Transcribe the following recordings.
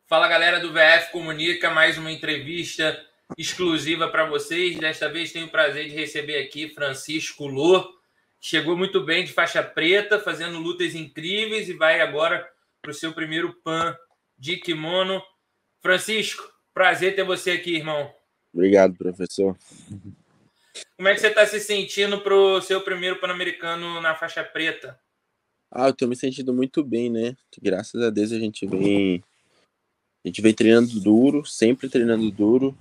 Fala galera do VF Comunica, mais uma entrevista exclusiva para vocês. Desta vez tenho o prazer de receber aqui Francisco Lô. Chegou muito bem de faixa preta, fazendo lutas incríveis e vai agora para o seu primeiro PAN de kimono. Francisco, prazer ter você aqui, irmão. Obrigado, professor. Como é que você está se sentindo para o seu primeiro Pan-Americano na faixa preta? Eu tô me sentindo muito bem, né? Graças a Deus a gente vem treinando duro, sempre treinando duro.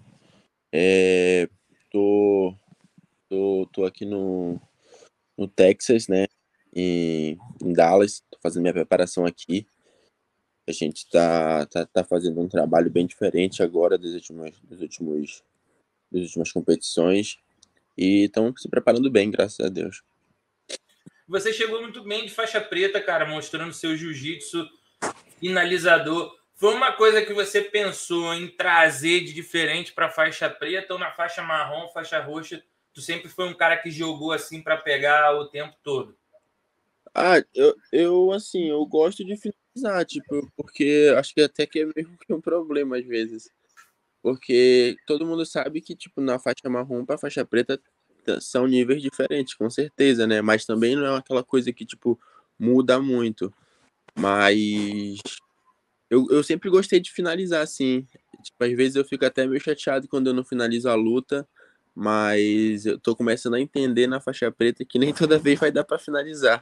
Tô aqui no Texas, né? Em Dallas, tô fazendo minha preparação aqui. A gente tá fazendo um trabalho bem diferente agora das últimas competições. E estão se preparando bem, graças a Deus. Você chegou muito bem de faixa preta, cara, mostrando seu jiu-jitsu finalizador. Foi uma coisa que você pensou em trazer de diferente para a faixa preta ou na faixa marrom, faixa roxa? Tu sempre foi um cara que jogou assim para pegar o tempo todo? Eu gosto de finalizar, tipo, porque acho que até que é meio que um problema às vezes. Porque todo mundo sabe que, tipo, na faixa marrom pra faixa preta são níveis diferentes, com certeza, né? Mas também não é aquela coisa que, tipo, muda muito. Mas eu sempre gostei de finalizar, assim. Tipo, às vezes eu fico até meio chateado quando eu não finalizo a luta, mas eu tô começando a entender na faixa preta que nem toda vez vai dar pra finalizar.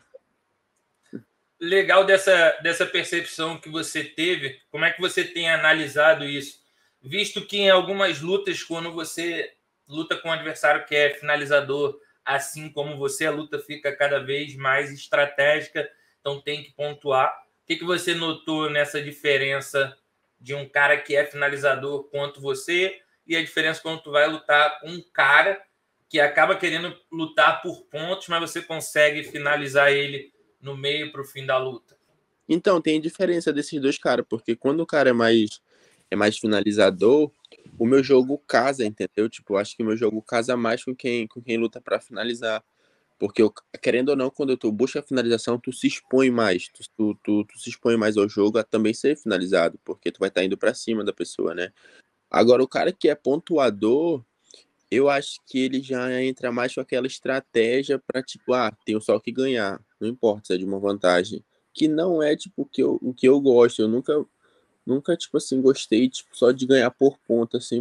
Legal dessa percepção que você teve. Como é que você tem analisado isso? Visto que em algumas lutas, quando você luta com um adversário que é finalizador, assim como você, a luta fica cada vez mais estratégica, então tem que pontuar. O que você notou nessa diferença de um cara que é finalizador quanto você e a diferença quando tu vai lutar com um cara que acaba querendo lutar por pontos, mas você consegue finalizar ele no meio para o fim da luta? Então, tem diferença desses dois caras, porque quando o cara é mais finalizador, o meu jogo casa, entendeu? Tipo, eu acho que o meu jogo casa mais com quem luta pra finalizar. Porque, querendo ou não, quando tu busca a finalização, tu se expõe mais. Tu se expõe mais ao jogo a também ser finalizado, porque tu vai estar indo pra cima da pessoa, né? Agora, o cara que é pontuador, eu acho que ele já entra mais com aquela estratégia pra, tipo, tem só que ganhar. Não importa se é de uma vantagem. Que não é, tipo, o que eu gosto. Eu nunca, tipo assim, gostei, tipo, só de ganhar por ponto, assim,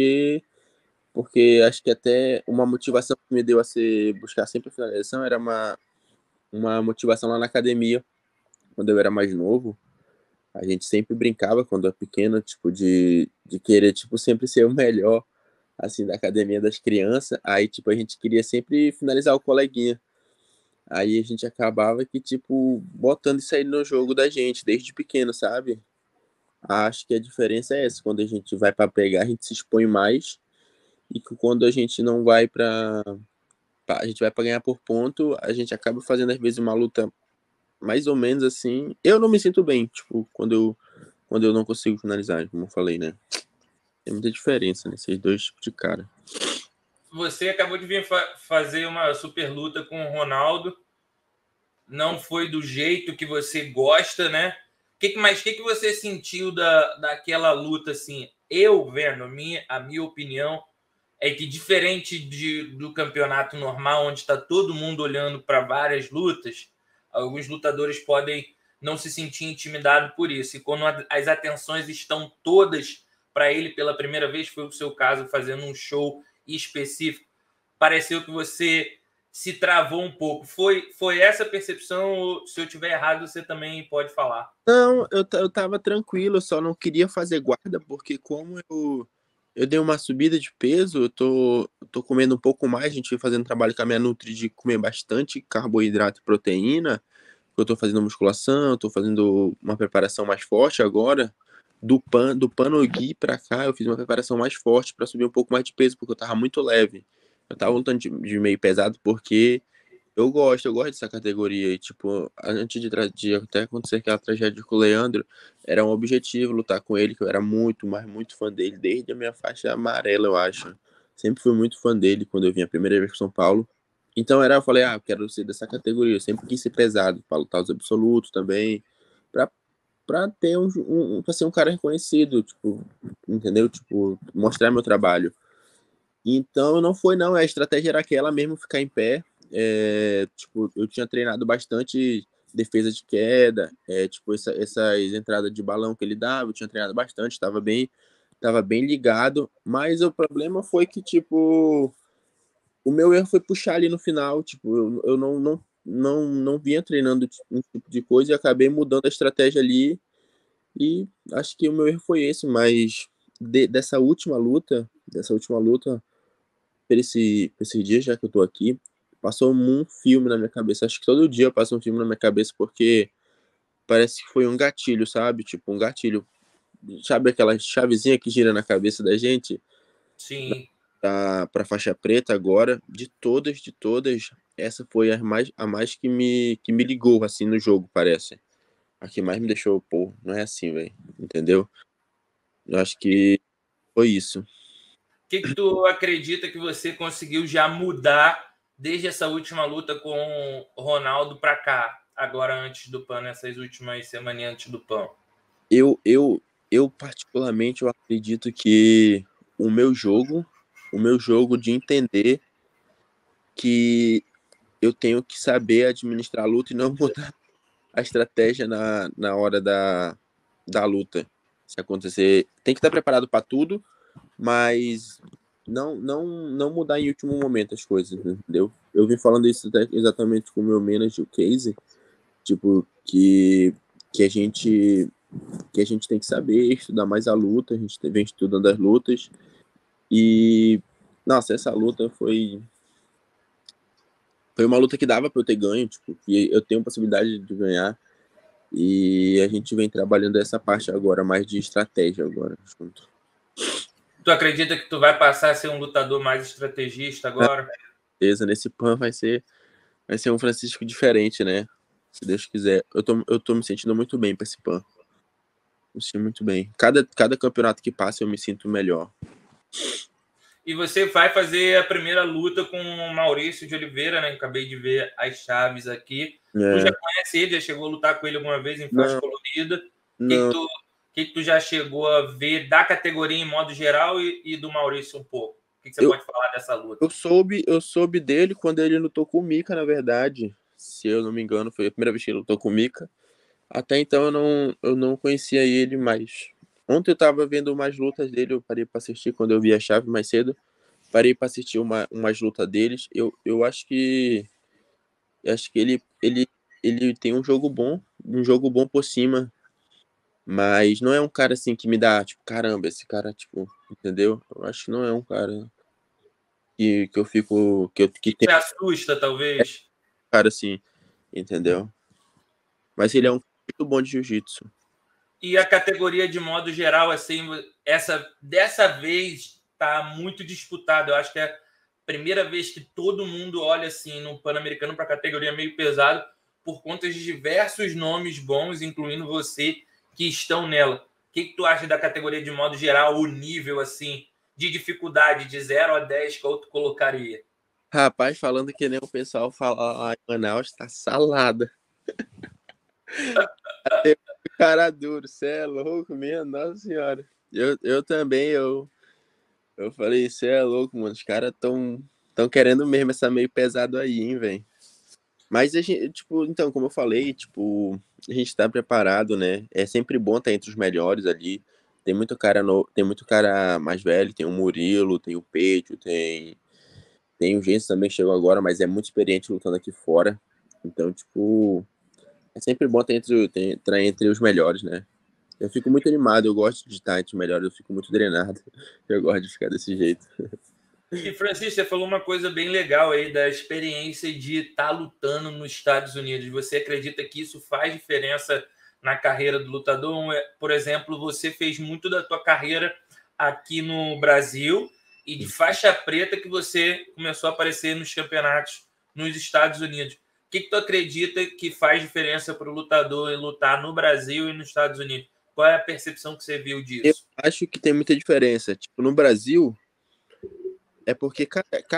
porque acho que até uma motivação que me deu a buscar sempre a finalização era uma motivação lá na academia, quando eu era mais novo. A gente sempre brincava, quando eu era pequeno, tipo, de querer, tipo, sempre ser o melhor, assim, da academia das crianças. Aí, tipo, a gente queria sempre finalizar o coleguinha. Aí a gente acabava que, tipo, botando isso aí no jogo da gente, desde pequeno, sabe? Acho que a diferença é essa, quando a gente vai para pegar, a gente se expõe mais, e que quando a gente não vai a gente vai para ganhar por ponto, a gente acaba fazendo às vezes uma luta mais ou menos assim. Eu não me sinto bem, tipo, quando eu não consigo finalizar, como eu falei, né? Tem muita diferença nesses dois tipos de cara. Você acabou de vir fazer uma super luta com o Ronaldo, não foi do jeito que você gosta, né? Mas o que você sentiu daquela luta, assim? Eu vendo, a minha opinião é que diferente do campeonato normal, onde está todo mundo olhando para várias lutas, alguns lutadores podem não se sentir intimidados por isso. E quando as atenções estão todas para ele pela primeira vez, foi o seu caso, fazendo um show específico, pareceu que você se travou um pouco. Foi essa percepção? Ou, se eu tiver errado, você também pode falar? Não, eu tava tranquilo, eu só não queria fazer guarda, porque como eu dei uma subida de peso, eu tô comendo um pouco mais, a gente foi fazendo trabalho com a minha Nutri de comer bastante carboidrato e proteína, eu tô fazendo musculação, eu tô fazendo uma preparação mais forte agora, do no Gi pra cá, eu fiz uma preparação mais forte pra subir um pouco mais de peso, porque eu tava muito leve. Eu tava lutando de meio pesado porque eu gosto dessa categoria. E, tipo, antes de até acontecer aquela tragédia com o Leandro, era um objetivo lutar com ele, que eu era muito, mas muito fã dele, desde a minha faixa amarela, eu acho. Sempre fui muito fã dele quando eu vim a primeira vez para São Paulo. Então eu falei, eu quero ser dessa categoria. Eu sempre quis ser pesado, para lutar os absolutos também, pra pra ter pra ser um cara reconhecido, tipo, entendeu? Tipo, mostrar meu trabalho. Então não foi não, a estratégia era aquela mesmo, ficar em pé. Tipo, eu tinha treinado bastante defesa de queda, tipo, essas entradas de balão que ele dava, eu tinha treinado bastante, estava bem ligado, mas o problema foi que, tipo, o meu erro foi puxar ali no final, tipo, eu não vinha treinando um tipo de coisa e acabei mudando a estratégia ali, e acho que o meu erro foi esse, mas dessa última luta, por esses dias já que eu tô aqui, passou um filme na minha cabeça. Acho que todo dia passa um filme na minha cabeça, porque parece que foi um gatilho, sabe? Tipo, um gatilho. Sabe aquela chavezinha que gira na cabeça da gente? Sim. Pra faixa preta agora, de todas, essa foi a mais que me ligou, assim, no jogo, parece. A que mais me deixou, pô, não é assim, velho. Entendeu? Eu acho que foi isso. O que tu acredita que você conseguiu já mudar desde essa última luta com o Ronaldo para cá, agora antes do PAN, nessas últimas semanas antes do PAN? Eu, eu, eu particularmente, eu acredito que o meu jogo, o meu jogo de entender que eu tenho que saber administrar a luta e não mudar a estratégia na hora da luta. Se acontecer, tem que estar preparado para tudo, mas não mudar em último momento as coisas, entendeu? Eu vim falando isso exatamente com o meu manager, o Casey, tipo, que a gente tem que saber estudar mais a luta, a gente vem estudando as lutas e nossa, essa luta foi uma luta que dava para eu ter ganho, tipo, que eu tenho possibilidade de ganhar e a gente vem trabalhando essa parte agora mais de estratégia agora junto. Tu acredita que tu vai passar a ser um lutador mais estrategista agora? Beleza, nesse PAN vai ser um Francisco diferente, né? Se Deus quiser. Eu tô me sentindo muito bem para esse PAN. Me sinto muito bem. Cada campeonato que passa eu me sinto melhor. E você vai fazer a primeira luta com o Maurício de Oliveira, né? Acabei de ver as chaves aqui. Tu já É, conhece ele, já chegou a lutar com ele alguma vez em faixa não, colorida? não, Que tu já chegou a ver da categoria em modo geral e do Maurício um pouco? O que você eu, pode falar dessa luta? eu soube dele quando ele lutou com o Mika, na verdade. Se eu não me engano, foi a primeira vez que ele lutou com o Mika. Até então eu não conhecia ele, mas ontem eu tava vendo umas lutas dele, eu parei pra assistir quando eu vi a chave mais cedo. Parei pra assistir umas lutas deles. Eu acho que ele tem um jogo bom por cima, mas não é um cara assim que me dá, tipo, caramba, esse cara, tipo, entendeu? Eu acho que não é um cara que eu fico, que Que tem te assusta, talvez? um cara assim, entendeu? Mas ele é um cara muito bom de jiu-jitsu. E a categoria de modo geral, assim, dessa vez está muito disputado. Eu acho que é a primeira vez que todo mundo olha assim no Pan-Americano para a categoria meio pesado, por conta de diversos nomes bons, incluindo você, que estão nela. O que tu acha da categoria de modo geral, o nível assim de dificuldade de 0 a 10 que tu colocaria? Rapaz, falando que nem o pessoal fala lá em Manaus, tá salada. Até cara duro, cê é louco, minha nossa senhora. Eu também, eu falei, cê é louco, mano, os caras tão querendo mesmo essa meio pesado aí, hein, velho. Mas a gente, tipo, então, como eu falei, tipo, a gente tá preparado, né? É sempre bom estar entre os melhores ali. Tem muito cara mais velho, tem o Murilo, tem o Peito, tem o Gens também que chegou agora, mas é muito experiente lutando aqui fora. Então, tipo, é sempre bom estar entre os melhores, né? Eu fico muito animado, eu gosto de estar entre os melhores, eu fico muito drenado. Eu gosto de ficar desse jeito. E, Francisco, você falou uma coisa bem legal aí da experiência de estar lutando nos Estados Unidos. Você acredita que isso faz diferença na carreira do lutador? Por exemplo, você fez muito da tua carreira aqui no Brasil e de faixa preta que você começou a aparecer nos campeonatos nos Estados Unidos. O que tu acredita que faz diferença para o lutador lutar no Brasil e nos Estados Unidos? Qual é a percepção que você viu Eu disso? acho que tem muita diferença. Tipo, no Brasil, é porque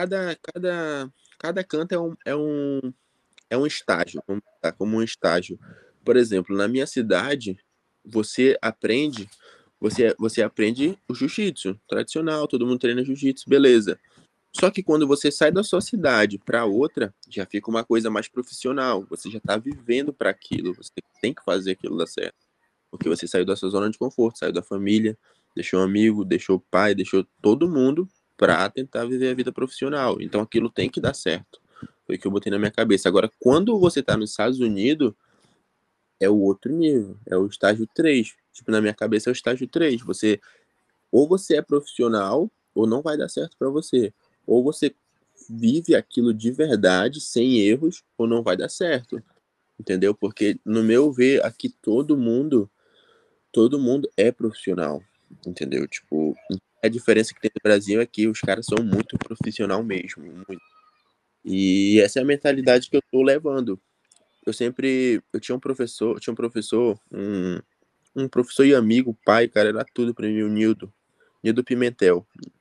cada canto é um estágio, vamos botar como um estágio. Por exemplo, na minha cidade, você aprende, você aprende o jiu-jitsu tradicional, todo mundo treina jiu-jitsu, beleza. Só que quando você sai da sua cidade para outra, já fica uma coisa mais profissional. Você já está vivendo para aquilo, você tem que fazer aquilo dar certo. Porque você saiu da sua zona de conforto, saiu da família, deixou um amigo, deixou o pai, deixou todo mundo para tentar viver a vida profissional. Então aquilo tem que dar certo. Foi o que eu botei na minha cabeça. Agora, quando você está nos Estados Unidos, é o outro nível, é o estágio 3. Tipo, na minha cabeça é o estágio 3. Ou você é profissional, ou não vai dar certo para você. Ou você vive aquilo de verdade, sem erros, ou não vai dar certo. Entendeu? Porque, no meu ver, aqui todo mundo é profissional. Entendeu? Tipo, a diferença que tem no Brasil é que os caras são muito profissional mesmo. Muito. E essa é a mentalidade que eu tô levando. Eu tinha um professor e amigo, pai, cara, era tudo pra mim, o Nildo Pimentel,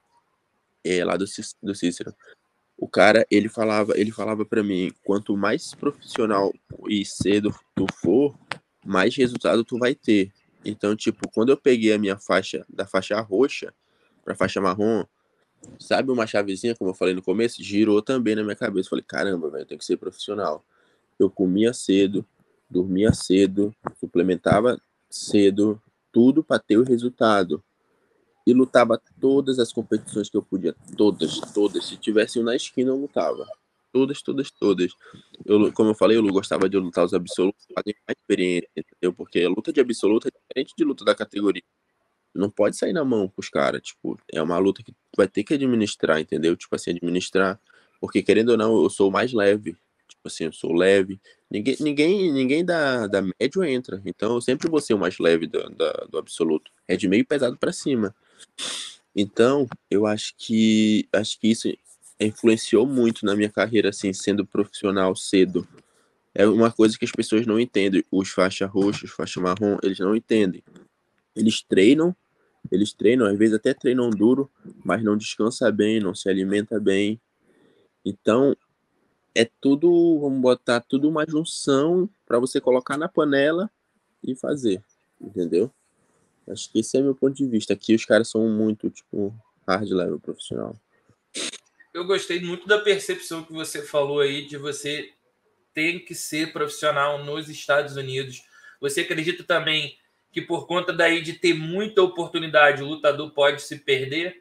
lá do Cícero. O cara, ele falava para mim, quanto mais profissional e cedo tu for, mais resultado tu vai ter. Então, tipo, quando eu peguei a minha faixa, da faixa roxa pra faixa marrom, sabe uma chavezinha, como eu falei no começo, girou também na minha cabeça. Falei, caramba, velho, eu tenho que ser profissional. Eu comia cedo, dormia cedo, suplementava cedo, tudo para ter o resultado. E lutava todas as competições que eu podia, todas, todas. Se tivesse um na esquina, eu lutava. Todas, todas, todas. Como eu falei, eu gostava de lutar os absolutos para ganhar experiência, entendeu? Porque a luta de absoluto é diferente de luta da categoria. Não pode sair na mão com os caras, tipo, é uma luta que tu vai ter que administrar, entendeu? Tipo assim, administrar, porque querendo ou não, eu sou o mais leve, tipo assim, eu sou leve, ninguém da médio entra, então eu sempre vou ser o mais leve do absoluto, é de meio pesado pra cima. Então, eu acho que isso influenciou muito na minha carreira, assim, sendo profissional cedo. É uma coisa que as pessoas não entendem, os faixa roxos, faixa marrom, eles não entendem. Eles treinam eles treinam, às vezes até treinam duro, mas não descansa bem, não se alimenta bem. Então, é tudo, vamos botar tudo uma junção para você colocar na panela e fazer, entendeu? Acho que esse é meu ponto de vista. Aqui os caras são muito, tipo, hard level profissional. Eu gostei muito da percepção que você falou aí de você ter que ser profissional nos Estados Unidos. Você acredita também que por conta daí de ter muita oportunidade, o lutador pode se perder,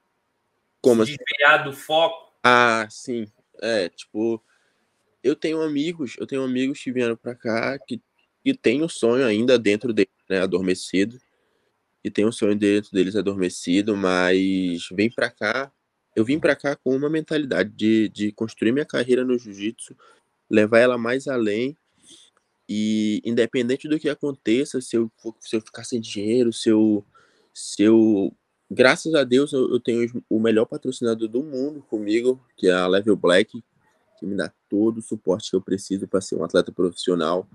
se Como assim? desviar do foco? Ah, sim. É, tipo, eu tenho amigos que vieram pra cá que tem o sonho ainda dentro deles, né, adormecido. E tem um sonho dentro deles adormecido, mas vem pra cá. Eu vim pra cá com uma mentalidade de construir minha carreira no jiu-jitsu, levar ela mais além e independente do que aconteça, se eu ficar sem dinheiro, se eu graças a Deus eu tenho o melhor patrocinador do mundo comigo, que é a Level Black, que me dá todo o suporte que eu preciso para ser um atleta profissional.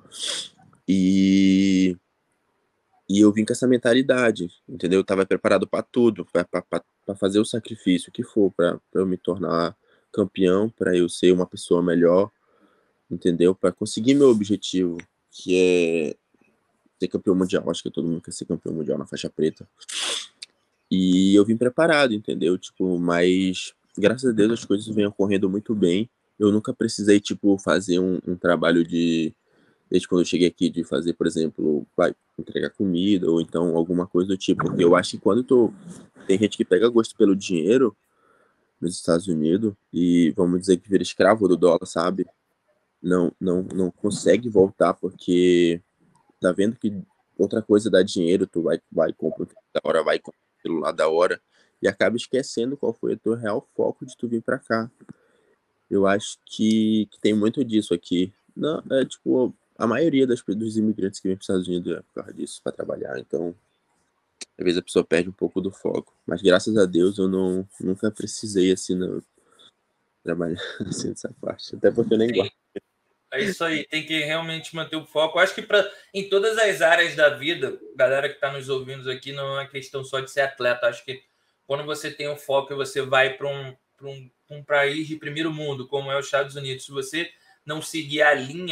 E e eu vim com essa mentalidade, entendeu? Eu tava preparado para tudo, para fazer o sacrifício que for, para eu me tornar campeão, para eu ser uma pessoa melhor, entendeu? Para conseguir meu objetivo, que é ser campeão mundial. Acho que todo mundo quer ser campeão mundial na faixa preta. E eu vim preparado, entendeu? Tipo, mas graças a Deus as coisas vêm ocorrendo muito bem. Eu nunca precisei, tipo, fazer um trabalho desde quando eu cheguei aqui, de fazer, por exemplo, vai entregar comida ou então alguma coisa do tipo. Porque eu acho que quando tem gente que pega gosto pelo dinheiro nos Estados Unidos e vamos dizer que vira escravo do dólar, sabe? Não consegue voltar porque tá vendo que outra coisa dá dinheiro, tu vai compra da hora, vai compra aquilo lá da hora e acaba esquecendo qual foi o teu real foco de tu vir pra cá. Eu acho que tem muito disso aqui. Não, é tipo, a maioria dos imigrantes que vêm para os Estados Unidos é por causa disso, para trabalhar. Então, às vezes a pessoa perde um pouco do foco. Mas graças a Deus eu nunca precisei assim não trabalhar assim nessa parte. Até porque eu nem gosto. É isso aí, tem que realmente manter o foco. Acho que em todas as áreas da vida, galera que está nos ouvindo aqui, não é uma questão só de ser atleta. Acho que quando você tem um foco e você vai para um país de primeiro mundo, como é os Estados Unidos, se você não seguir a linha,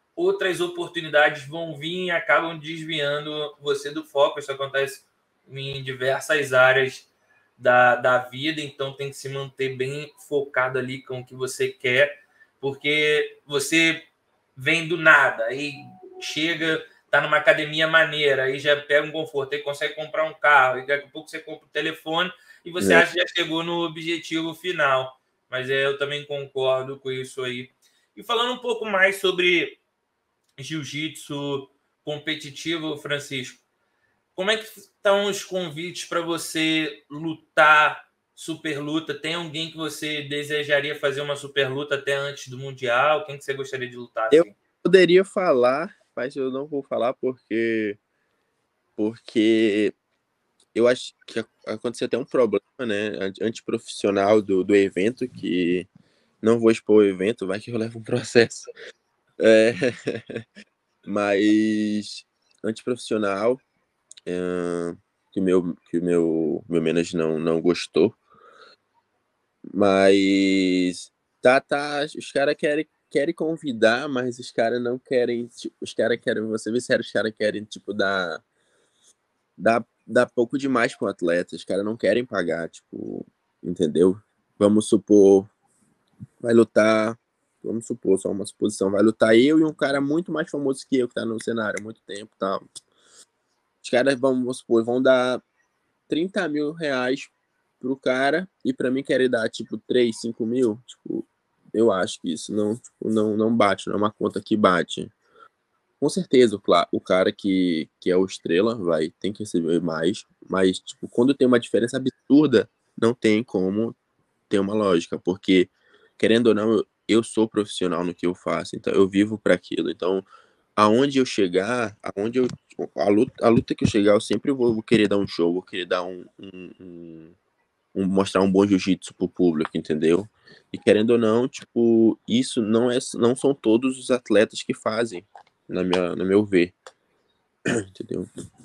outras oportunidades vão vir e acabam desviando você do foco. Isso acontece em diversas áreas da vida, então tem que se manter bem focado ali com o que você quer, porque você vem do nada, aí chega, tá numa academia maneira, aí já pega um conforto, aí consegue comprar um carro, e daqui a pouco você compra o telefone e você acha que já chegou no objetivo final. Mas eu também concordo com isso aí. E falando um pouco mais sobre jiu-jitsu competitivo, Francisco, como é que estão os convites para você lutar super luta? Tem alguém que você desejaria fazer uma super luta até antes do Mundial? Quem que você gostaria de lutar Eu assim? poderia falar, mas eu não vou falar porque eu acho que aconteceu até um problema, né, antiprofissional do evento, que não vou expor o evento, vai que eu levo um processo. É, mas antiprofissional, que o meu manager não gostou, mas tá, os caras querem convidar, mas os caras não querem, tipo, os caras querem, você vê sério, os caras querem, tipo, dar pouco demais pro atleta, os caras não querem pagar, tipo, entendeu? Vamos supor, vai lutar, vamos supor, só uma suposição, vai lutar eu e um cara muito mais famoso que eu, que tá no cenário há muito tempo e tal. Os caras, vamos supor, vão dar 30 mil reais pro cara e pra mim querem dar, tipo, 3 5 mil, tipo, eu acho que isso não bate, não é uma conta que bate. Com certeza, o cara que é o estrela tem que receber mais, mas, tipo, quando tem uma diferença absurda, não tem como ter uma lógica, porque, querendo ou não, eu sou profissional no que eu faço, então eu vivo para aquilo. Então, aonde eu chegar, tipo, a luta que eu chegar, eu sempre vou querer dar um show, vou querer dar mostrar um bom jiu-jitsu pro público, entendeu? E querendo ou não, tipo, isso não são todos os atletas que fazem, no meu ver, entendeu?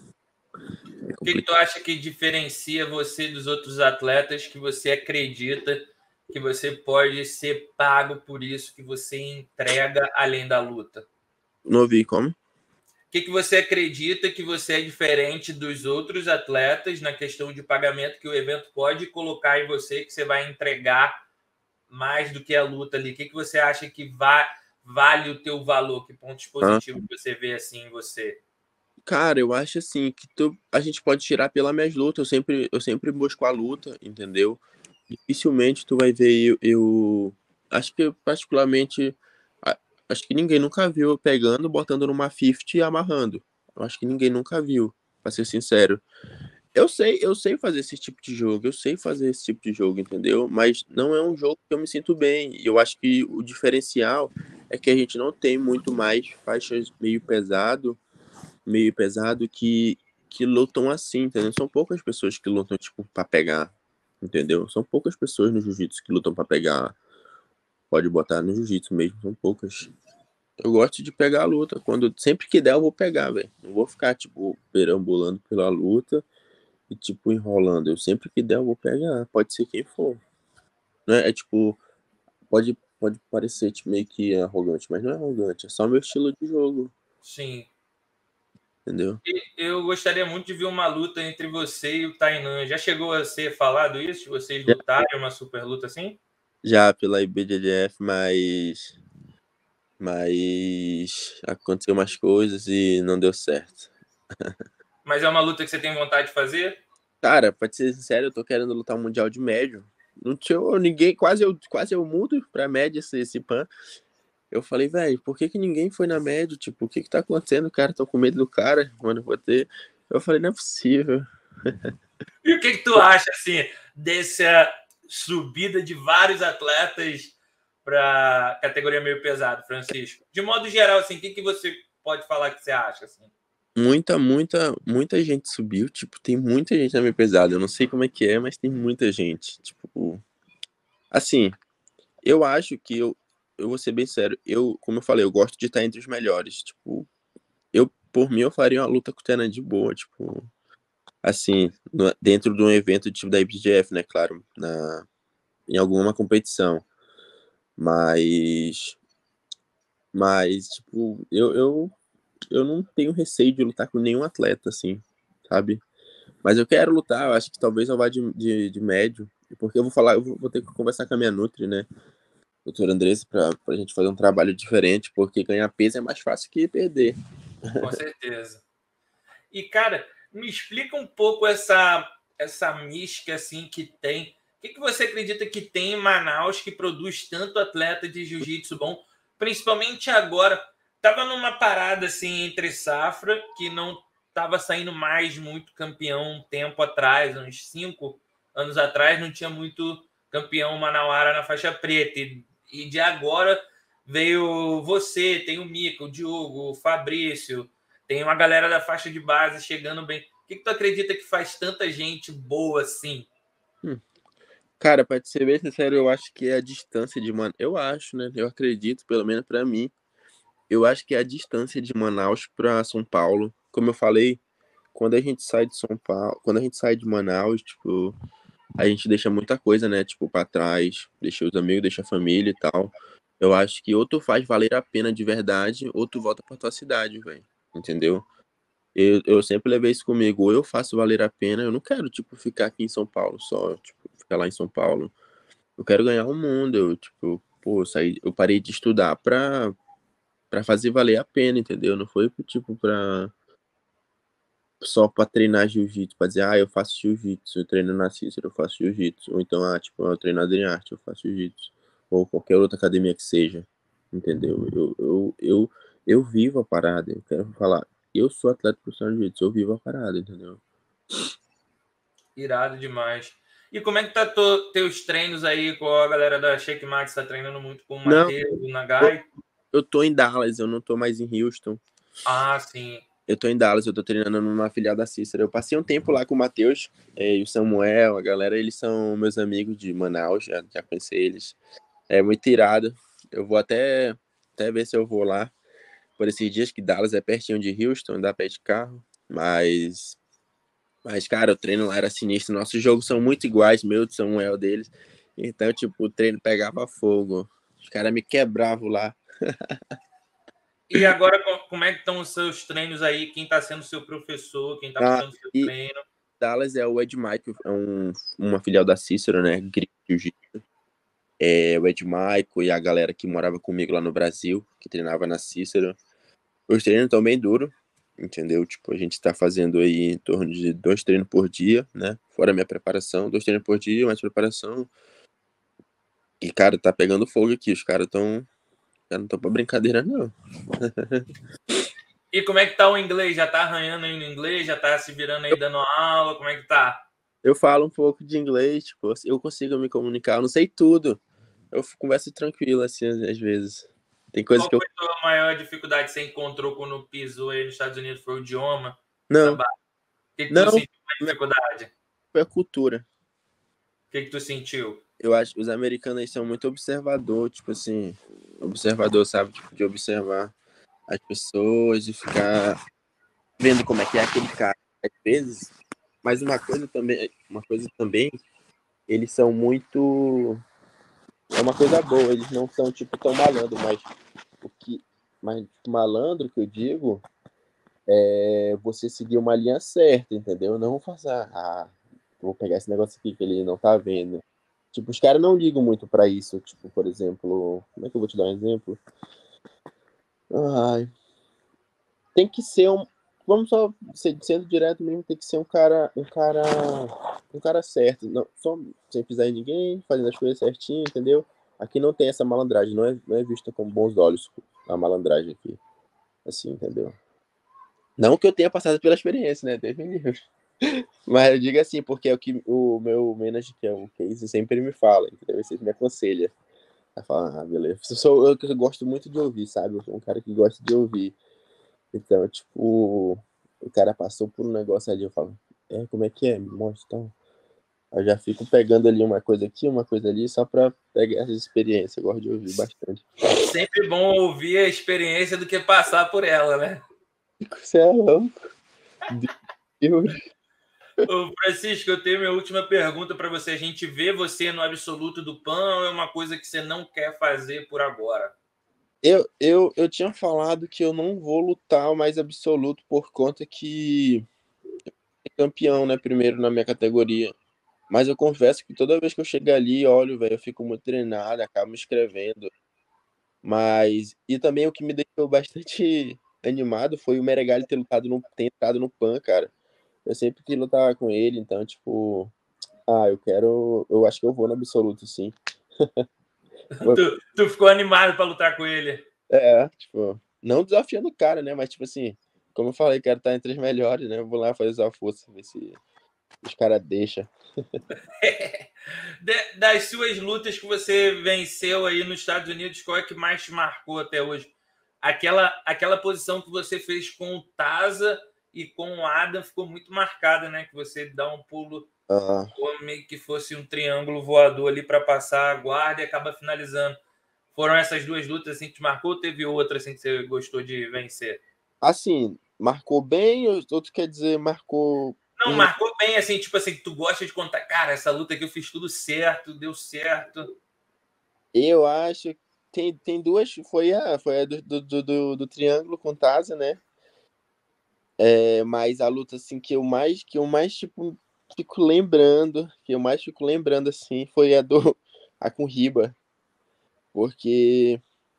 É O que tu complicado. acha que diferencia você dos outros atletas que você acredita que você pode ser pago por isso que você entrega além da luta? Não ouvi como? O que você acredita que você é diferente dos outros atletas na questão de pagamento que o evento pode colocar em você, que você vai entregar mais do que a luta ali? O que você acha que vale o teu valor? Que pontos Ah, positivos você vê assim em você? cara, eu acho assim que a gente pode tirar pela minhas lutas. Eu sempre busco a luta, entendeu? Dificilmente tu vai ver eu acho que particularmente a- acho que ninguém nunca viu eu pegando, botando numa 50 e amarrando. Eu acho que ninguém nunca viu, pra ser sincero. Eu sei fazer esse tipo de jogo, eu sei fazer esse tipo de jogo, entendeu? Mas não é um jogo que eu me sinto bem. E eu acho que o diferencial é que a gente não tem muito mais faixas meio pesado que lutam assim, entendeu? São poucas pessoas que lutam, tipo, pra pegar, entendeu? São poucas pessoas no jiu-jitsu que lutam pra pegar. Pode botar no jiu-jitsu mesmo, são poucas. Eu gosto de pegar a luta. Sempre que der, eu vou pegar, velho. Não vou ficar, tipo, perambulando pela luta e, tipo, enrolando. Eu sempre que der, eu vou pegar. Pode ser quem for. Né? É tipo, pode parecer, tipo, meio que arrogante, mas não é arrogante. É só meu estilo de jogo, Sim. entendeu? Eu gostaria muito de ver uma luta entre você e o Tainan. Já chegou a ser falado isso? De vocês Já, lutarem uma super luta assim? já pela IBJJF, mas aconteceu umas coisas e não deu certo. Mas é uma luta que você tem vontade de fazer? Cara, pra te ser sincero, eu tô querendo lutar um mundial de médio. Não tinha ninguém, quase eu mudo pra média esse pan. Eu falei, velho, por que ninguém foi na média? Tipo, o que tá acontecendo? O cara, tô com medo do cara, mano, eu vou ter. Eu falei, não é possível. E o que tu acha assim dessa subida de vários atletas para categoria meio pesado, Francisco? De modo geral, assim, o que você pode falar que você acha assim? Muita gente subiu, tipo, tem muita gente na minha pesada. Eu não sei como é que é, mas tem muita gente. Tipo, assim, eu acho que eu vou ser bem sério. Como eu falei, eu gosto de estar entre os melhores. Tipo, por mim, eu faria uma luta com o Tena de boa, tipo, assim, dentro de um evento tipo da IBJJF, né? Claro, em alguma competição. Mas, Mas, tipo, eu não tenho receio de lutar com nenhum atleta, assim, sabe? Mas eu quero lutar, eu acho que talvez eu vá de médio, porque vou ter que conversar com a minha Nutri, né? Doutora Andressa, pra gente fazer um trabalho diferente, porque ganhar peso é mais fácil que perder. Com certeza. E, cara, me explica um pouco essa mística assim que tem. O que você acredita que tem em Manaus que produz tanto atleta de jiu-jitsu bom, principalmente agora? Tava numa parada assim entre safra, que não tava saindo mais muito campeão um tempo atrás, uns 5 anos atrás, não tinha muito campeão manauara na faixa preta. E de agora veio você, tem o Mica, o Diogo, o Fabrício, tem uma galera da faixa de base chegando bem. O que tu acredita que faz tanta gente boa assim? Cara, pra te ser bem sincero, eu acho que é a distância de Manaus. Eu acho, né? Eu acredito, pelo menos pra mim. Eu acho que é a distância de Manaus pra São Paulo. Como eu falei, quando a gente sai de São Paulo, quando a gente sai de Manaus, tipo, a gente deixa muita coisa, né? Tipo, pra trás, deixa os amigos, deixa a família e tal. Eu acho que ou tu faz valer a pena de verdade, ou tu volta pra tua cidade, velho. Entendeu? Eu sempre levei isso comigo. Ou eu faço valer a pena, eu não quero, tipo, ficar aqui em São Paulo só, tipo, ficar lá em São Paulo. Eu quero ganhar o mundo. Eu, tipo, pô, eu parei de estudar pra fazer valer a pena, entendeu? Não foi, tipo, só pra treinar jiu-jitsu, pra dizer, ah, eu faço jiu-jitsu, eu treino na Cícero, eu faço jiu-jitsu. Ou então, ah, tipo, eu treino na Adriarte, eu faço jiu-jitsu. Ou qualquer outra academia que seja, entendeu? Eu vivo a parada, eu quero falar, eu sou atleta profissional de jiu-jitsu, eu vivo a parada, entendeu? Irado demais. E como é que tá teus treinos aí com a galera da Shake Max? Tá treinando muito com o Não, Matheus, o eu, Nagai? eu tô em Dallas, eu não tô mais em Houston. Ah, sim. Eu tô em Dallas, eu tô treinando numa filial da Cícero. Eu passei um tempo lá com o Matheus e o Samuel, a galera, eles são meus amigos de Manaus, já conheci eles. É muito irado. Eu vou até ver se eu vou lá por esses dias, que Dallas é pertinho de Houston, dá pra ir de carro. Mas, cara, o treino lá era sinistro. Nossos jogos são muito iguais, meu, do Samuel deles. Então, tipo, o treino pegava fogo. Os caras me quebravam lá. E agora, como é que estão os seus treinos aí? Quem está sendo seu professor? Quem está Ah, passando seu e treino? Dallas é o Ed Mike, é uma filial da Cícero, né? Jiu-Jitsu. É, o Ed Maico e a galera que morava comigo lá no Brasil, que treinava na Cícero. Os treinos estão bem duros, entendeu? Tipo, a gente tá fazendo aí em torno de 2 treinos por dia, né? Fora a minha preparação, 2 treinos por dia, mais preparação. E, cara, tá pegando fogo aqui. Os caras tão. Já não estão pra brincadeira, não. E como é que tá o inglês? Já tá arranhando aí no inglês? Já tá se virando aí dando aula? Como é que tá? Eu falo um pouco de inglês, tipo, eu consigo me comunicar. Eu não sei tudo. Eu converso tranquilo, assim, às vezes. Tem coisas Qual que eu. foi a tua maior dificuldade que você encontrou quando pisou aí nos Estados Unidos? Foi o idioma? Essa Não, barra? O que tu não, sentiu mais dificuldade? foi a cultura. O que tu sentiu? Eu acho que os americanos eles são muito observador, tipo assim, observador, sabe? Tipo, de observar as pessoas e ficar vendo como é que é aquele cara às vezes. Mas uma coisa também, eles são muito. É uma coisa boa, eles não são tipo tão malandro, mas o que. Mas malandro que eu digo é você seguir uma linha certa, entendeu? Não fazer. Ah, vou pegar esse negócio aqui que ele não tá vendo. Tipo, os caras não ligam muito pra isso. Tipo, por exemplo, como é que eu vou te dar um exemplo? Ai, tem que ser um. Vamos só sendo direto mesmo, tem que ser um cara certo. Não, só sem pisar em ninguém, fazendo as coisas certinho, entendeu? Aqui não tem essa malandragem, não é vista com bons olhos a malandragem aqui. Assim, entendeu? Não que eu tenha passado pela experiência, né? Teve nível. Mas eu digo assim, porque é o que o meu manager, que é o Casey, sempre me fala, entendeu? Ele sempre me aconselha. Aí fala, ah, beleza. Eu gosto muito de ouvir, sabe? Eu sou um cara que gosta de ouvir. Então, tipo, o cara passou por um negócio ali, eu falo, como é que é? Me mostra, então. Eu já fico pegando ali uma coisa aqui, uma coisa ali, só pra pegar essa experiência. Eu gosto de ouvir bastante. Sempre bom ouvir a experiência do que passar por ela, né? Você é louco. Deus. Ô, Francisco, eu tenho minha última pergunta para você. A gente vê você no absoluto do PAN ou é uma coisa que você não quer fazer por agora? Eu tinha falado que eu não vou lutar o mais absoluto por conta que é campeão, né? Primeiro na minha categoria. Mas eu confesso que toda vez que eu chego ali, olho, velho, eu fico muito treinado, acabo me escrevendo. Mas. E também o que me deixou bastante animado foi o Meregali ter entrado no PAN, cara. Eu sempre quis lutar com ele, então, tipo. Ah, eu quero. Eu acho que eu vou no absoluto, sim. Tu ficou animado para lutar com ele. Tipo, não desafiando o cara, né? Mas, tipo assim, como eu falei, quero estar entre os melhores, né? Eu vou lá fazer a força, ver se os caras deixam. Das suas lutas que você venceu aí nos Estados Unidos, qual é que mais te marcou até hoje? Aquela posição que você fez com o Taza e com o Adam ficou muito marcada, né? Que você dá um pulo Ah, como meio que fosse um triângulo voador ali para passar a guarda e acaba finalizando. Foram essas duas lutas assim que te marcou ou teve outra assim que você gostou de vencer? assim, marcou bem, outro quer dizer, marcou. Não, marcou bem, assim, tipo assim, que tu gosta de contar, cara, essa luta aqui eu fiz tudo certo, deu certo. Eu acho que tem duas. Foi a do Triângulo com Taza, né? Mas a luta assim que eu mais tipo fico lembrando assim foi a com Riba, porque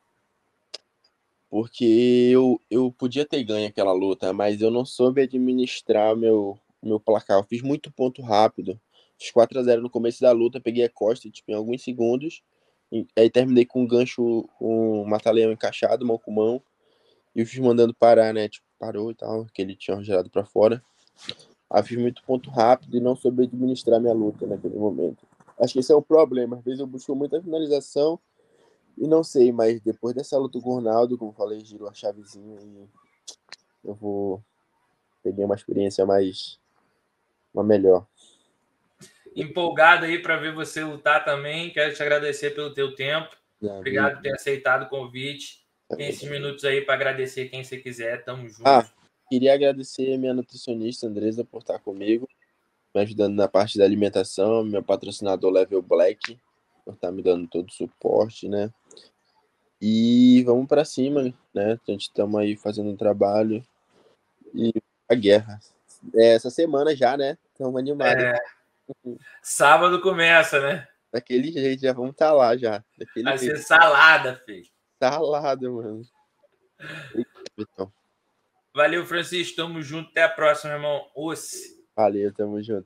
eu podia ter ganho aquela luta, mas eu não soube administrar meu placar. Eu fiz muito ponto rápido. Fiz 4-0 no começo da luta, peguei a costa tipo, em alguns segundos. E aí terminei com um gancho, um mata-leão encaixado, mão com mão. E o fiz mandando parar, né? Tipo, parou e tal, que ele tinha gerado pra fora. Aí fiz muito ponto rápido e não soube administrar minha luta naquele momento. Acho que esse é o problema. Às vezes eu busco muita finalização e não sei, mas depois dessa luta com o Ronaldo, como eu falei, girou a chavezinha e eu vou peguei uma experiência uma melhor. Empolgado aí para ver você lutar também. Quero te agradecer pelo teu tempo. Davi, Obrigado por ter aceitado o convite. Tem também. esses minutos aí para agradecer quem você quiser. Tamo Ah, junto. queria agradecer a minha nutricionista Andresa por estar comigo, me ajudando na parte da alimentação, meu patrocinador Level Black por estar me dando todo o suporte, né? E vamos para cima, né? A gente estamos aí fazendo um trabalho e a guerra. Essa semana já, né? Estamos animados. É, sábado começa, né? Daquele jeito, já vamos estar lá já. Daquele Vai jeito. ser salada, filho. Tá lado, mano. Então, Valeu, Francisco. Tamo junto. Até a próxima, irmão. Osse. valeu, tamo junto.